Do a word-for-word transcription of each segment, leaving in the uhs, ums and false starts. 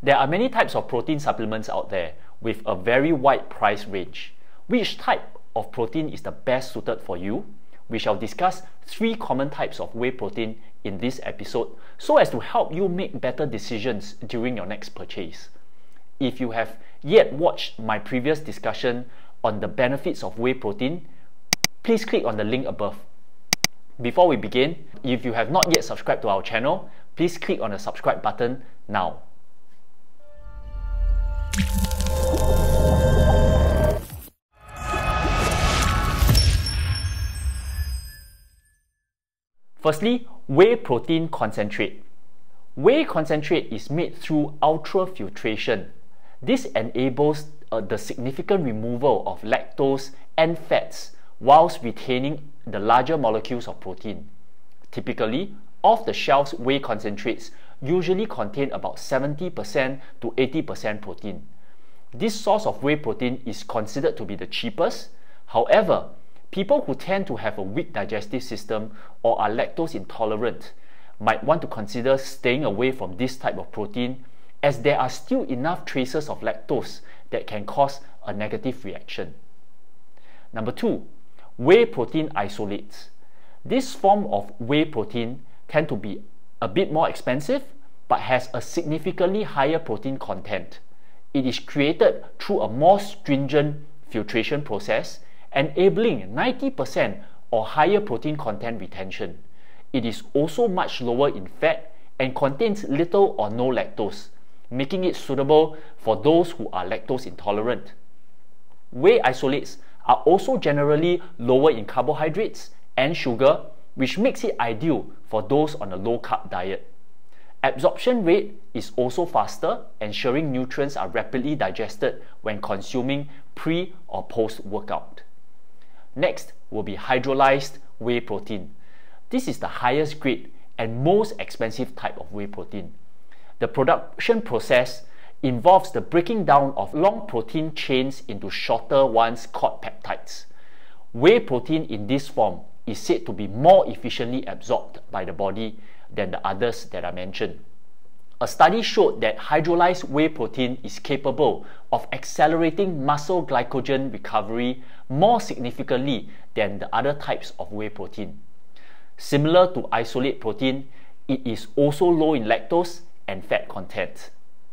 There are many types of protein supplements out there with a very wide price range. Which type of protein is the best suited for you? We shall discuss three common types of whey protein in this episode so as to help you make better decisions during your next purchase. If you have yet watched my previous discussion on the benefits of whey protein, please click on the link above. Before we begin, if you have not yet subscribed to our channel, please click on the subscribe button now. Firstly, whey protein concentrate. Whey concentrate is made through ultra-filtration. This enables uh, the significant removal of lactose and fats whilst retaining the larger molecules of protein. Typically, off-the-shelf whey concentrates usually contain about seventy percent to eighty percent protein. This source of whey protein is considered to be the cheapest. However, people who tend to have a weak digestive system or are lactose intolerant might want to consider staying away from this type of protein, as there are still enough traces of lactose that can cause a negative reaction. Number two, whey protein isolates. This form of whey protein tend to be a bit more expensive but has a significantly higher protein content. It is created through a more stringent filtration process, enabling ninety percent or higher protein content retention. It is also much lower in fat and contains little or no lactose, making it suitable for those who are lactose intolerant. Whey isolates are also generally lower in carbohydrates and sugar, which makes it ideal for those on a low-carb diet. Absorption rate is also faster, ensuring nutrients are rapidly digested when consuming pre or post-workout. Next will be hydrolyzed whey protein. This is the highest grade and most expensive type of whey protein. The production process involves the breaking down of long protein chains into shorter ones called peptides. Whey protein in this form is said to be more efficiently absorbed by the body than the others that I mentioned. A study showed that hydrolyzed whey protein is capable of accelerating muscle glycogen recovery more significantly than the other types of whey protein. Similar to isolate protein, it is also low in lactose and fat content.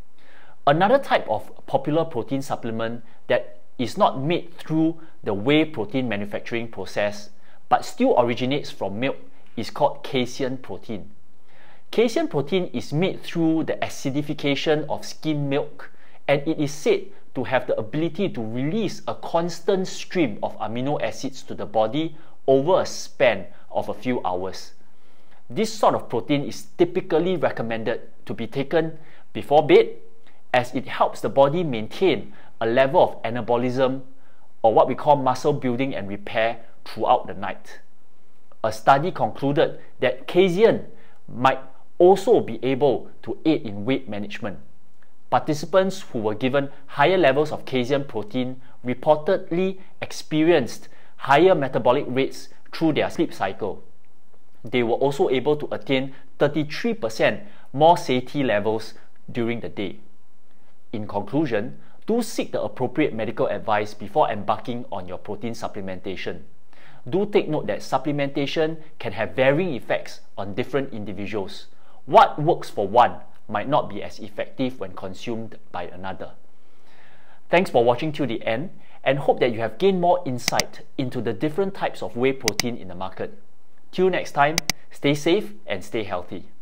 Another type of popular protein supplement that is not made through the whey protein manufacturing process but still originates from milk is called casein protein. Casein protein is made through the acidification of skim milk, and it is said to have the ability to release a constant stream of amino acids to the body over a span of a few hours. This sort of protein is typically recommended to be taken before bed, as it helps the body maintain a level of anabolism, or what we call muscle building and repair, throughout the night. A study concluded that casein might also be able to aid in weight management. Participants who were given higher levels of casein protein reportedly experienced higher metabolic rates through their sleep cycle. They were also able to attain thirty-three percent more satiety levels during the day. In conclusion, do seek the appropriate medical advice before embarking on your protein supplementation. Do take note that supplementation can have varying effects on different individuals. What works for one might not be as effective when consumed by another. Thanks for watching till the end, and hope that you have gained more insight into the different types of whey protein in the market. Till next time, stay safe and stay healthy.